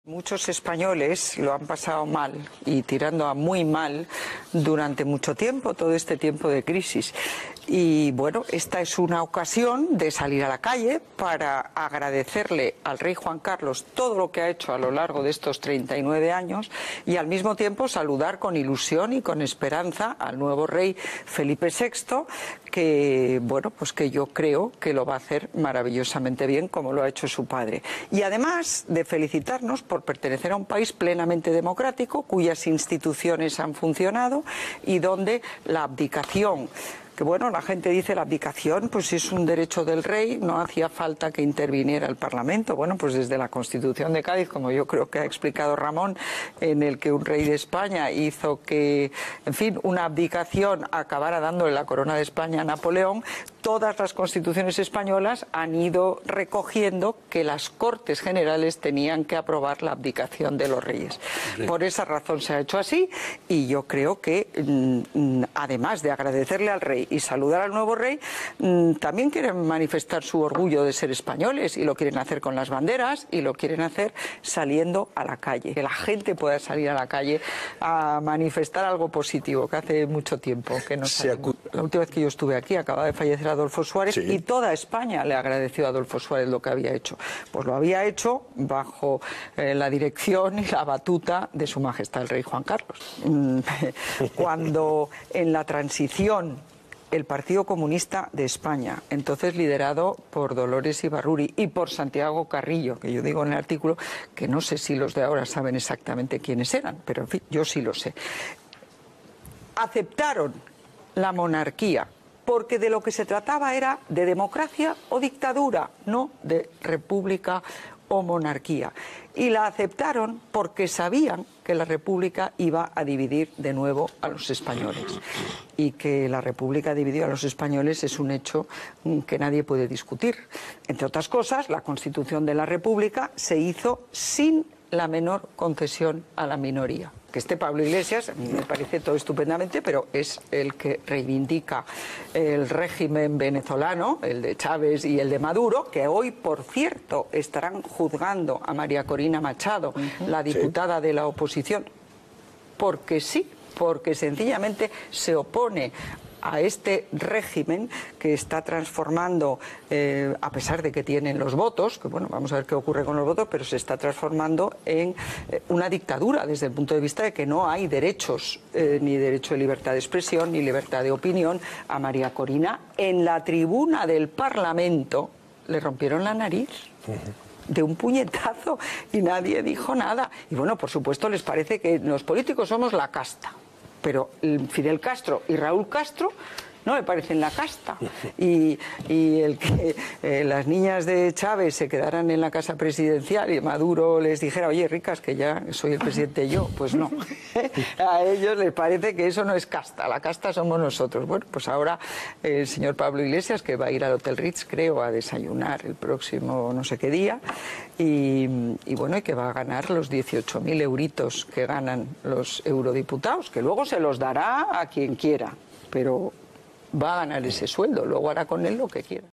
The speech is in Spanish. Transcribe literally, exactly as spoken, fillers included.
Muchos españoles lo han pasado mal y tirando a muy mal durante mucho tiempo, todo este tiempo de crisis. Y bueno, esta es una ocasión de salir a la calle para agradecerle al rey Juan Carlos todo lo que ha hecho a lo largo de estos treinta y nueve años y al mismo tiempo saludar con ilusión y con esperanza al nuevo rey Felipe sexto, que bueno, pues que yo creo que lo va a hacer maravillosamente bien como lo ha hecho su padre. Y además de felicitarnos por pertenecer a un país plenamente democrático, cuyas instituciones han funcionado y donde la abdicación, que bueno, la gente dice la abdicación, pues es un derecho del rey, no hacía falta que interviniera el Parlamento. Bueno, pues desde la Constitución de Cádiz, como yo creo que ha explicado Ramón, en el que un rey de España hizo que, en fin, una abdicación acabara dándole la corona de España a Napoleón, todas las constituciones españolas han ido recogiendo que las Cortes Generales tenían que aprobar la abdicación de los reyes. Por esa razón se ha hecho así y yo creo que, además de agradecerle al rey y saludar al nuevo rey, también quieren manifestar su orgullo de ser españoles y lo quieren hacer con las banderas y lo quieren hacer saliendo a la calle. Que la gente pueda salir a la calle a manifestar algo positivo, que hace mucho tiempo que no salimos. La última vez que yo estuve aquí acaba de fallecer Adolfo Suárez, sí, y toda España le agradeció a Adolfo Suárez lo que había hecho. Pues lo había hecho bajo eh, la dirección y la batuta de Su Majestad el Rey Juan Carlos. Cuando en la transición el Partido Comunista de España, entonces liderado por Dolores Ibarruri y por Santiago Carrillo, que yo digo en el artículo que no sé si los de ahora saben exactamente quiénes eran, pero en fin, yo sí lo sé, aceptaron la monarquía, porque de lo que se trataba era de democracia o dictadura, no de república o monarquía. Y la aceptaron porque sabían que la república iba a dividir de nuevo a los españoles. Y que la república dividió a los españoles es un hecho que nadie puede discutir. Entre otras cosas, la Constitución de la República se hizo sin la menor concesión a la minoría. Que esté Pablo Iglesias, a mí me parece todo estupendamente, pero es el que reivindica el régimen venezolano, el de Chávez y el de Maduro, que hoy, por cierto, estarán juzgando a María Corina Machado, uh-huh, la diputada, sí, de la oposición, porque sí, porque sencillamente se opone a este régimen que está transformando, eh, a pesar de que tienen los votos, que bueno, vamos a ver qué ocurre con los votos, pero se está transformando en eh, una dictadura desde el punto de vista de que no hay derechos, eh, ni derecho de libertad de expresión, ni libertad de opinión. A María Corina, en la tribuna del Parlamento, le rompieron la nariz. Uh-huh. De un puñetazo y nadie dijo nada. Y bueno, por supuesto les parece que los políticos somos la casta. Pero Fidel Castro y Raúl Castro no me parecen la casta. Y, y el que eh, las niñas de Chávez se quedaran en la casa presidencial y Maduro les dijera, oye, ricas, que ya soy el presidente yo, pues no. A ellos les parece que eso no es casta, la casta somos nosotros. Bueno, pues ahora el señor Pablo Iglesias, que va a ir al Hotel Ritz, creo, a desayunar el próximo no sé qué día, y, y bueno, y que va a ganar los dieciocho mil euritos que ganan los eurodiputados, que luego se los dará a quien quiera, pero va a ganar ese sueldo, luego hará con él lo que quiera.